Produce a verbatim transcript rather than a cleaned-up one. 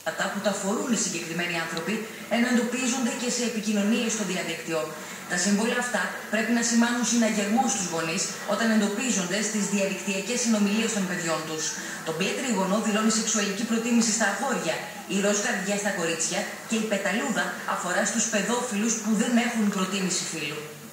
που τα φορούν οι συγκεκριμένοι άνθρωποι, ενώ εντοπίζονται και σε επικοινωνίες στο διαδίκτυο. Τα σύμβολα αυτά πρέπει να σημάνουν συναγερμό στους γονείς όταν εντοπίζονται στις διαδικτυακές συνομιλίες των παιδιών τους. Το μπλε τρίγωνο δηλώνει σεξουαλική προτίμηση στα αγόρια, η ροζ καρδιά στα κορίτσια και η πεταλούδα αφορά στους παιδόφιλους που δεν έχουν προτίμηση φύλου.